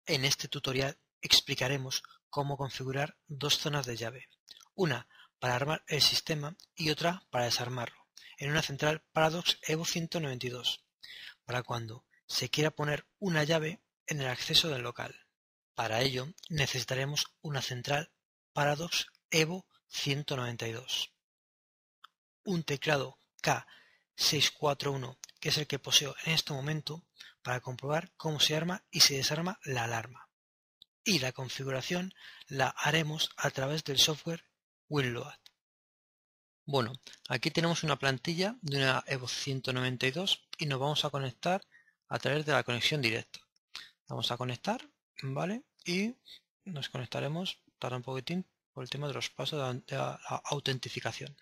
En este tutorial explicaremos cómo configurar dos zonas de llave, una para armar el sistema y otra para desarmarlo, en una central Paradox Evo 192, para cuando se quiera poner una llave en el acceso del local. Para ello necesitaremos una central Paradox Evo 192, un teclado K641, que es el que poseo en este momento para comprobar cómo se arma y se desarma la alarma. Y la configuración la haremos a través del software WinLoad. Bueno, aquí tenemos una plantilla de una Evo 192 y nos vamos a conectar a través de la conexión directa. Vamos a conectar, ¿vale? Y nos conectaremos, tarda un poquitín por el tema de los pasos de la autentificación.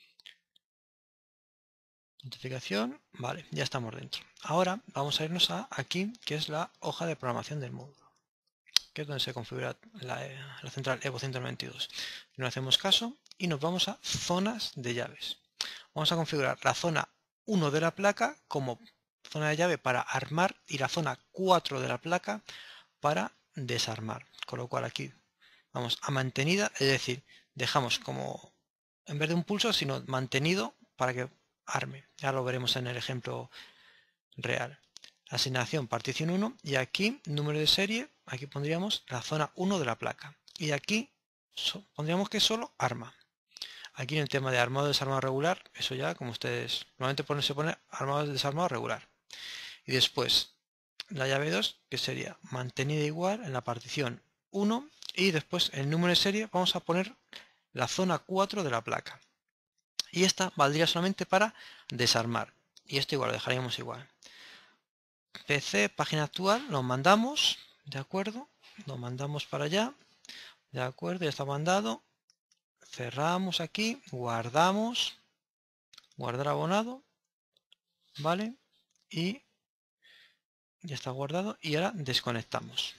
Autentificación, vale, ya estamos dentro. Ahora vamos a irnos a aquí, que es la hoja de programación del módulo, que es donde se configura la central Evo 192. No hacemos caso y nos vamos a zonas de llaves. Vamos a configurar la zona 1 de la placa como zona de llave para armar y la zona 4 de la placa para desarmar. Con lo cual aquí vamos a mantenida, es decir, dejamos como en vez de un pulso, sino mantenido para que arme. Ya lo veremos en el ejemplo real. Asignación partición 1 y aquí número de serie, aquí pondríamos la zona 1 de la placa y aquí pondríamos que solo arma. Aquí en el tema de armado desarmado regular, eso ya como ustedes normalmente se pone armado desarmado regular. Y después la llave 2, que sería mantenida igual en la partición 1 y después el número de serie vamos a poner la zona 4 de la placa. Y esta valdría solamente para desarmar. Y esto igual lo dejaríamos igual. PC, página actual, lo mandamos, ¿de acuerdo? Lo mandamos para allá, ¿de acuerdo? Ya está mandado. Cerramos aquí, guardamos, guardar abonado, ¿vale? Y ya está guardado y ahora desconectamos.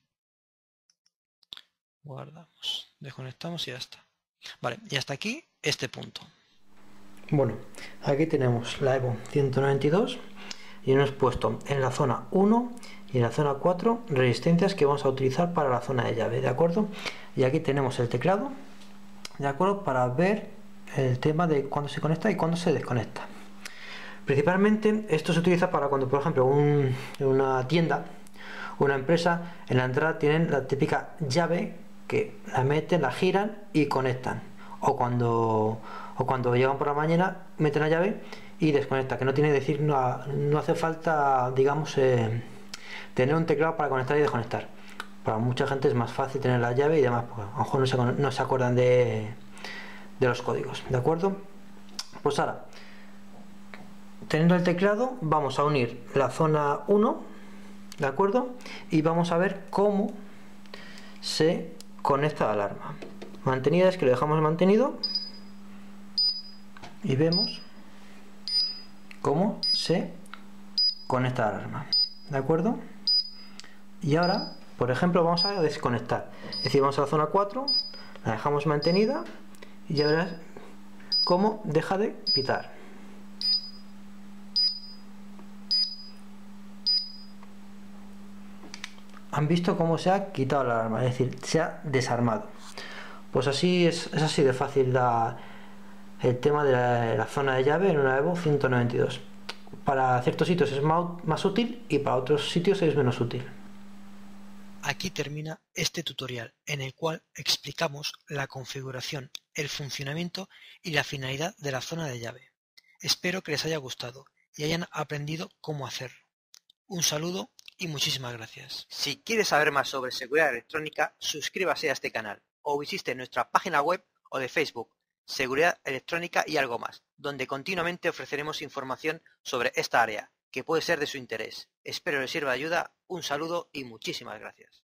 Guardamos, desconectamos y ya está. Vale, y hasta aquí este punto. Bueno, aquí tenemos la Evo 192 y hemos puesto en la zona 1 y en la zona 4 resistencias que vamos a utilizar para la zona de llave, ¿de acuerdo? Y aquí tenemos el teclado, ¿de acuerdo? Para ver el tema de cuándo se conecta y cuándo se desconecta. Principalmente esto se utiliza para cuando, por ejemplo, en una tienda, una empresa, en la entrada tienen la típica llave que la meten, la giran y conectan. O cuando llegan por la mañana, meten la llave y desconecta, que no tiene que decir, no hace falta, digamos, tener un teclado para conectar y desconectar. Para mucha gente es más fácil tener la llave y demás, porque a lo mejor no se acuerdan de los códigos, ¿de acuerdo? Pues ahora, teniendo el teclado, vamos a unir la zona 1, ¿de acuerdo? Y vamos a ver cómo se conecta la alarma. Mantenida es que lo dejamos mantenido y vemos cómo se conecta la alarma, ¿de acuerdo? Y ahora, por ejemplo, vamos a desconectar, es decir, vamos a la zona 4, la dejamos mantenida y ya verás cómo deja de pitar. Han visto cómo se ha quitado la alarma, es decir, se ha desarmado. Pues así es así de fácil el tema de la zona de llave en una Evo 192. Para ciertos sitios es más útil y para otros sitios es menos útil. Aquí termina este tutorial en el cual explicamos la configuración, el funcionamiento y la finalidad de la zona de llave. Espero que les haya gustado y hayan aprendido cómo hacerlo. Un saludo y muchísimas gracias. Si quieres saber más sobre seguridad electrónica, suscríbase a este canal o visite nuestra página web o de Facebook, Seguridad Electrónica y algo más, donde continuamente ofreceremos información sobre esta área, que puede ser de su interés. Espero les sirva de ayuda, un saludo y muchísimas gracias.